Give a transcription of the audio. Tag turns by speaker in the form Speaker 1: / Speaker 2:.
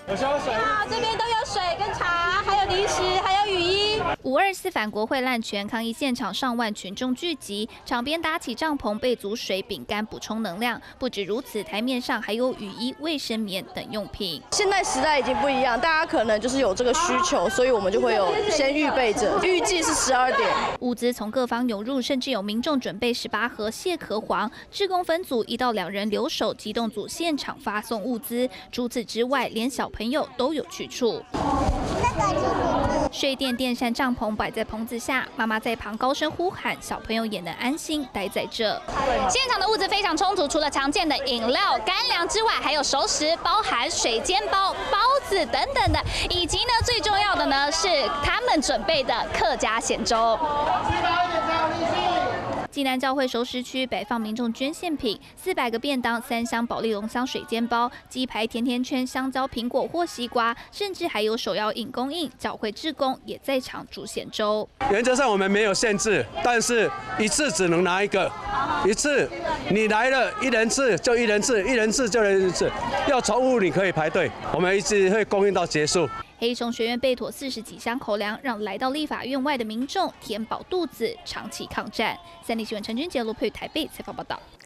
Speaker 1: 好，这边都有水跟茶，还有零食，还有雨衣。524反国会滥权抗议现场，上万群众聚集，场边搭起帐篷，备足水、饼干补充能量。不止如此，台面上还有雨衣、卫生棉等用品。
Speaker 2: 现在时代已经不一样，大家可能就是有这个需求，所以我们就会有先预备着。预计是12点，
Speaker 1: 物资从各方涌入，甚至有民众准备18盒蟹壳黄。志工分组1到2人留守，机动组现场发送物资。除此之外，连小朋友都有去处。水电电扇帐篷摆在棚子下，妈妈在旁高声呼喊，小朋友也能安心待在这。现场的物资非常充足，除了常见的饮料、干粮之外，还有熟食，包含水煎包、包子等等的，以及呢最重要的呢是他们准备的客家咸粥。济南教会熟食区摆放民众捐献品，400个便当、3箱保利龙箱水煎包、鸡排、甜甜圈、香蕉、苹果或西瓜，甚至还有手摇饮供应。教会志工也在场煮咸粥。
Speaker 3: 原则上我们没有限制，但是一次只能拿一个，一次你来了1人次就1人次，1人次就1人次，要重复你可以排队，我们一直会供应到结束。
Speaker 1: 黑熊学院备妥40几箱口粮，让来到立法院外的民众填饱肚子，长期抗战。3立新闻陈君杰、罗佩台北采访报道。